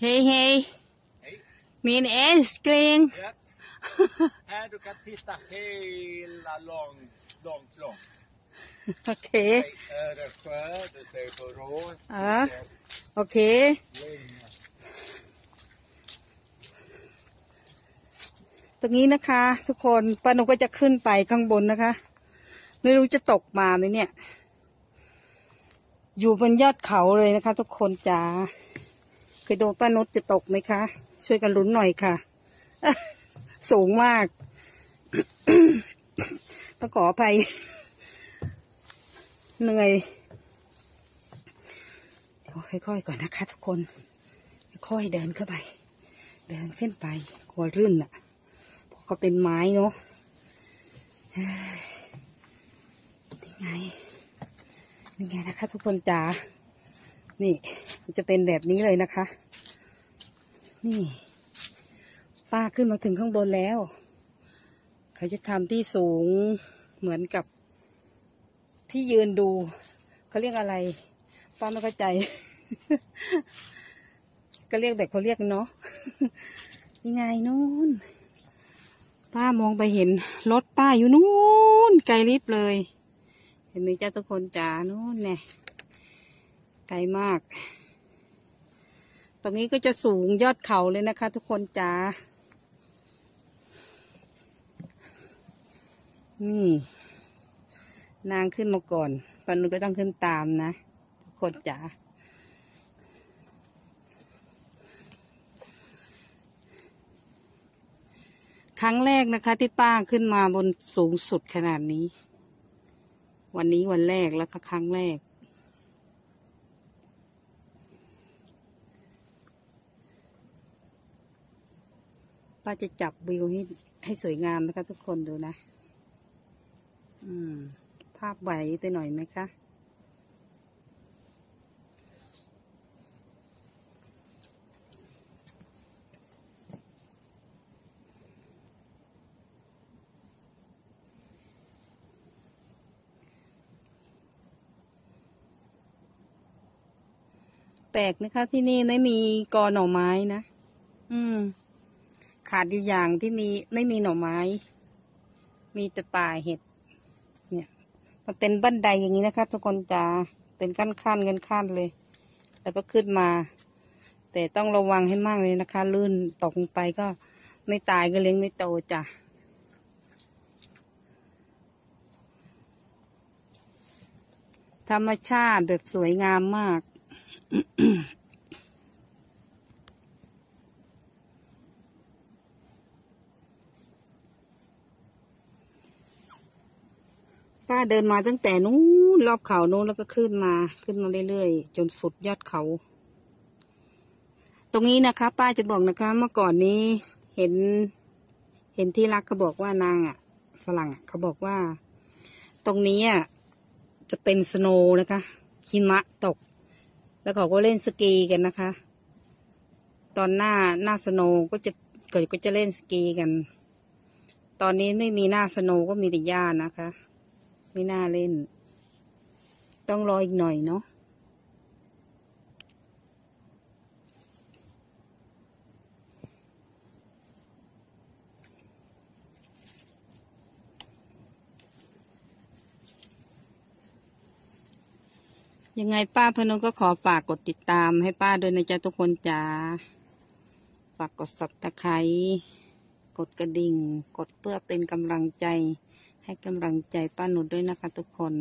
Hej, hej. Hej. Min älskling. Ja. Här du kan titta hela långt. Okej. Du ser Öresjö, du ser Borås, Ja. du ser โอเค Länge. ตรงนี้นะคะ ทุกคนป้าหนูก็จะขึ้นไปข้างบนนะคะ ไม่รู้จะตกมาไหมเนี่ย อยู่บนยอดเขาเลยนะคะ ทุกคนจ๋าเคยดูป้านุชจะตกไหมคะ ช่วยกันลุ้นหน่อยค่ะ สูงมาก ต้องขออภัย เหนื่อยเดี๋ยวค่อยๆก่อนนะคะ ทุกคนค่อยๆเดินเข้าไป เดินขึ้นไปกลัวรื่นอ่ะเพราะก็เป็นไม้เนาะนี่ไงนะคะ ทุกคนจ๋านี่มันจะเป็นแบบนี้เลยนะคะ นี่ป้าขึ้นมาถึงข้างบนแล้วเขาจะทำที่สูงเหมือนกับที่ยืนดูเขาเรียกอะไรป้าไม่เข้าใจ ก็เรียกแบบเขาเรียกเนาะ ยังไงนู้นป้ามองไปเห็นรถป้าอยู่นู้นไกลลิบเลย เห็นไหมจ้าทุกคนจ๋านู้นเนี่ยไกลมาก ตรงนี้ก็จะสูงยอดเขาเลยนะคะ ทุกคนจ๋านี่นางขึ้นมาก่อนปานุก็ต้องขึ้นตามนะทุกคนจ๋าครั้งแรกนะคะที่ป้าขึ้นมาบนสูงสุดขนาดนี้วันนี้วันแรกแล้วก็ครั้งแรกป้าจะจับวิวให้สวยงามนะคะทุกคนดูนะภาพไหวไปหน่อยไหมคะแปลกนะคะที่นี่ไม่มีกอหน่อไม้นะขาดอยู่อย่างที่นี่ไม่มีหน่อไม้ มีแต่ป่าเห็ดเนี่ยมันเป็นบันไดอย่างนี้นะคะทุกคนจ๋าเป็นขั้นเลย แล้วก็ขึ้นมา แต่ต้องระวังให้มากเลยนะคะลื่นตกลงไปก็ไม่ตายก็เลี้ยงไม่โตจ้ะธรรมชาติแบบสวยงามมาก ป้าเดินมาตั้งแต่นู้นรอบเขานู้นแล้วก็ขึ้นมาเรื่อยๆจนสุดยอดเขา ตรงนี้นะคะป้าจะบอกนะคะเมื่อก่อนนี้เห็นที่รักเขาบอกว่านางฝรั่งเขาบอกว่าตรงนี้จะเป็นสโนว์นะคะหิมะตกแล้วเขาก็เล่นสกีกันนะคะตอนหน้าสโนว์ก็จะเล่นสกีกันตอนนี้ไม่มีหน้าสโนว์ก็มีแต่หญ้านะคะไม่น่าเล่นต้องรออีกหน่อยเนาะยังไงป้าพนุก็ขอฝากกดติดตามให้ป้าด้วยนะจ๊ะทุกคนจ๋าฝากกดSubscribeกดกระดิ่งกดเพื่อเป็นกำลังใจให้กำลังใจป้าหนุด้วยนะคะทุกคน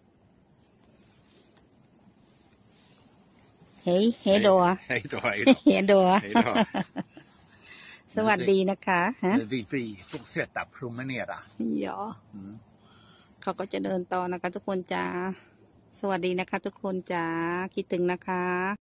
เฮ้ดัวเฮ้ดัวสวัสดีนะคะ Vi fortsätter promenera. ja เขาก็จะเดินต่อนะคะทุกคนจ้าสวัสดีนะคะทุกคนจ้าคิดถึงนะคะ